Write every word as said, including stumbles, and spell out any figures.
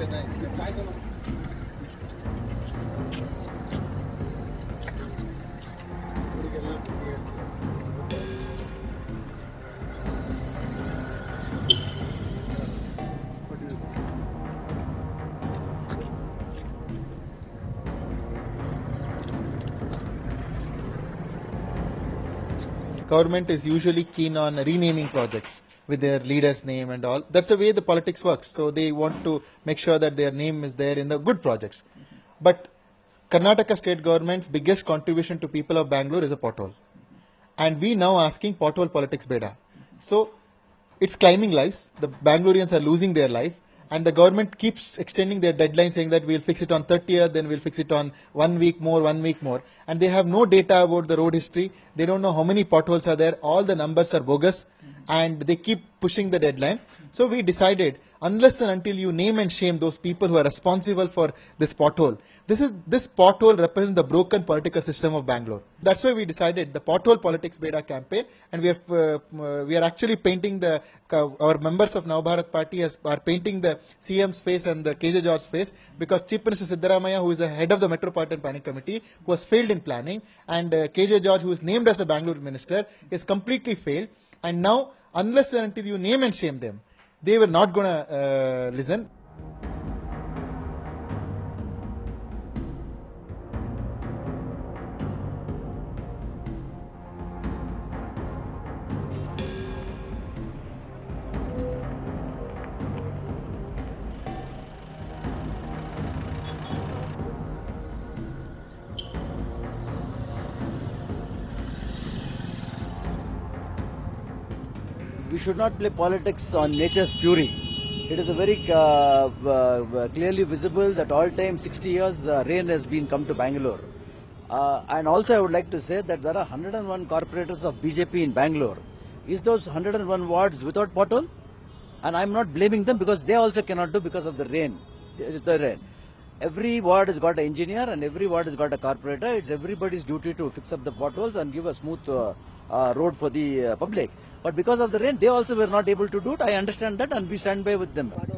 Government is usually keen on renaming projects with their leader's name and all. That's the way the politics works. So they want to make sure that their name is there in the good projects. But Karnataka state government's biggest contribution to people of Bangalore is a pothole. And we now asking pothole politics beda. So it's climbing lives. The Bangaloreans are losing their life. And the government keeps extending their deadline, saying that we'll fix it on thirtieth, then we'll fix it on one week more, one week more. And they have no data about the road history. They don't know how many potholes are there. All the numbers are bogus. And they keep pushing the deadline. So we decided, unless and until you name and shame those people who are responsible for this pothole, this is this pothole represents the broken political system of Bangalore. That's why we decided the pothole politics beta campaign, and we have uh, we are actually painting the uh, our members of Navbharat Party has, are painting the C M's face and the K J George's face, because Chief Minister Siddaramaiah, who is the head of the Metropolitan Planning Committee, who has failed in planning, and uh, K J George, who is named as a Bangalore minister, is completely failed. And now, unless and until you name and shame them, they were not going to uh, listen. We should not play politics on nature's fury. It is a very uh, uh, clearly visible that all time sixty years uh, rain has been come to Bangalore. Uh, and also I would like to say that there are one hundred and one corporators of B J P in Bangalore. Is those one hundred and one wards without pothole? And I am not blaming them, because they also cannot do because of the rain. The rain. Every ward has got an engineer and every ward has got a corporator. It's everybody's duty to fix up the potholes and give a smooth uh, uh, road for the uh, public. But because of the rain, they also were not able to do it. I understand that, and we stand by with them.